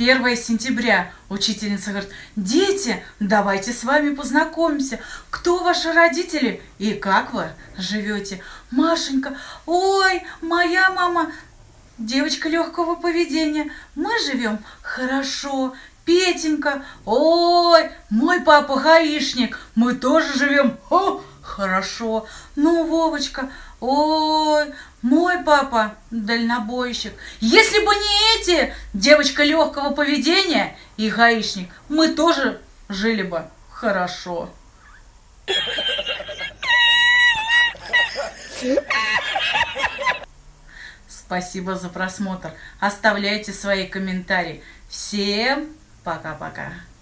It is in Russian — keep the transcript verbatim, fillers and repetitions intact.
первое сентября. Учительница говорит: дети, давайте с вами познакомимся. Кто ваши родители и как вы живете? Машенька: ой, моя мама девочка легкого поведения, мы живем хорошо. Петенька: ой, мой папа гаишник, мы тоже живем о, хорошо. Ну, Вовочка: ой, мой папа дальнобойщик. Если бы не эти, девочка легкого поведения и гаишник, мы тоже жили бы хорошо. Спасибо за просмотр. Оставляйте свои комментарии. Всем пока-пока.